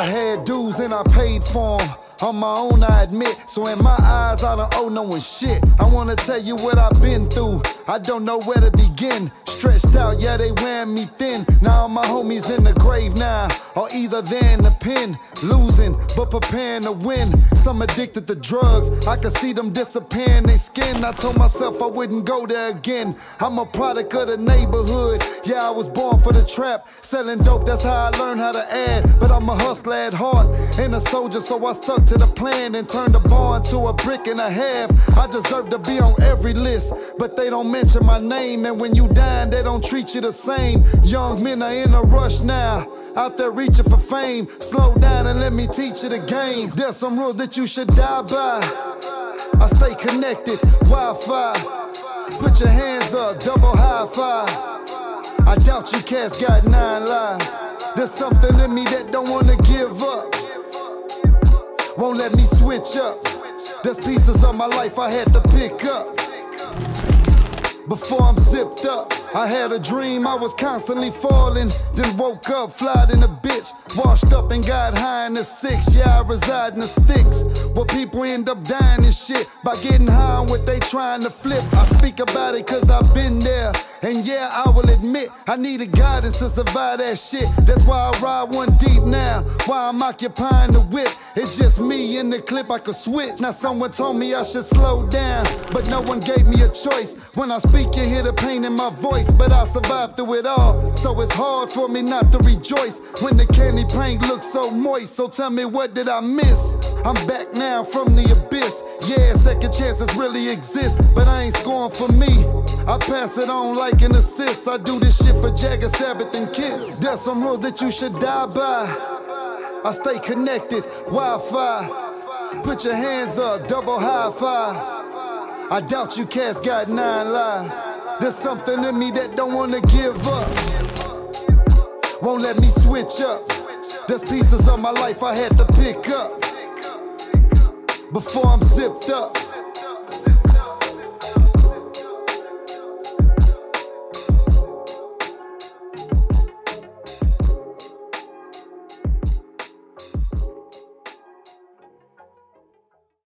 had dues and I paid for them. On my own, I admit. So in my eyes, I don't owe no one shit. I wanna tell you what I've been through. I don't know where to begin. Stretched out, yeah, they wearing me thin. Now all my homies in the grave now, or either they're in the pen, losing but preparing to win. Some addicted to drugs, I could see them disappearing their skin. I told myself I wouldn't go there again. I'm a product of the neighborhood. Yeah, I was born for the trap, selling dope, that's how I learned how to add. But I'm a hustler at heart, and a soldier, so I stuck to the plan and turned the bar into a brick and a half. I deserve to be on every list, but they don't mention my name. And when you dying, they don't treat you the same. Young men are in a rush now, out there reaching for fame. Slow down and let me teach you the game. There's some rules that you should die by. I stay connected, Wi-Fi. Put your hands up, double high five. I doubt you cats got 9 lives. There's something in me that don't wanna give up, won't let me switch up. There's pieces of my life I had to pick up before I'm zipped up. I had a dream, I was constantly falling, then woke up, flied in a bitch, washed up and got high in the 6. Yeah, I reside in the sticks, where people end up dying and shit by getting high on what they trying to flip. I speak about it cause I've been there, and yeah, I will admit I needed guidance to survive that shit. That's why I ride one deep now, why I'm occupying the whip. It's just me in the clip, I could switch. Now someone told me I should slow down, but no one gave me a choice. When I speak, you hear the pain in my voice, but I survived through it all, so it's hard for me not to rejoice when the candy paint looks so moist. So tell me, what did I miss? I'm back now from the abyss. Yeah, second chances really exist, but I ain't scoring for me. I pass it on like an assist. I do this shit for Jagger, Sabbath, and Kiss. There's some rules that you should die by. I stay connected, Wi-Fi. Put your hands up, double high five. I doubt you cats got 9 lives. There's something in me that don't wanna give up, won't let me switch up. There's pieces of my life I had to pick up before I'm zipped up.